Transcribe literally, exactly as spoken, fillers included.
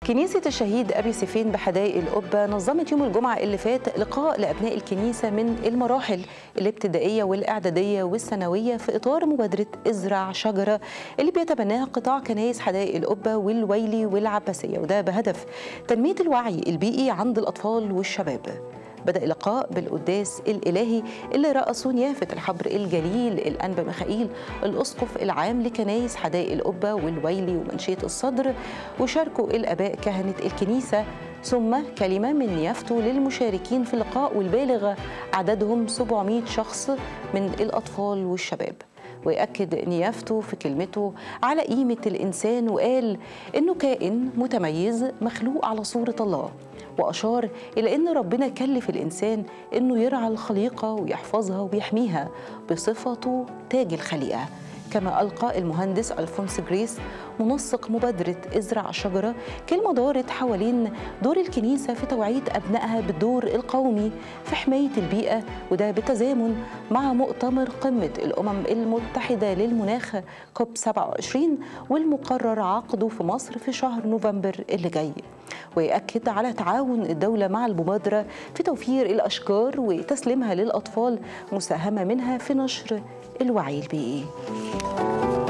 كنيسة الشهيد أبي سيفين بحدائق القبة نظمت يوم الجمعة اللي فات لقاء لأبناء الكنيسة من المراحل الابتدائية والإعدادية والثانوية في إطار مبادرة ازرع شجرة اللي بيتبناها قطاع كنايس حدائق القبة والويلي والعباسية، وده بهدف تنمية الوعي البيئي عند الأطفال والشباب. بدأ اللقاء بالقداس الإلهي اللي رأسه نيافة الحبر الجليل الأنبا ميخائيل الأسقف العام لكنايس حدائق القبة والويلي ومنشية الصدر، وشاركوا الآباء كهنة الكنيسة، ثم كلمة من نيافته للمشاركين في اللقاء والبالغ عددهم سبعمائة شخص من الأطفال والشباب. ويأكد نيافته في كلمته على قيمة الإنسان وقال إنه كائن متميز مخلوق على صورة الله، وأشار إلى أن ربنا كلف الإنسان أنه يرعى الخليقة ويحفظها ويحميها بصفته تاج الخليقة. كما ألقى المهندس ألفونس جريس منسق مبادرة ازرع شجرة كلمة دارت حوالين دور الكنيسة في توعية أبنائها بالدور القومي في حماية البيئة، وده بالتزامن مع مؤتمر قمة الأمم المتحدة للمناخ كوب سبعة وعشرين والمقرر عقده في مصر في شهر نوفمبر اللي جاي. ويأكد على تعاون الدولة مع المبادرة في توفير الأشجار وتسليمها للأطفال، مساهمة منها في نشر الوعي البيئي.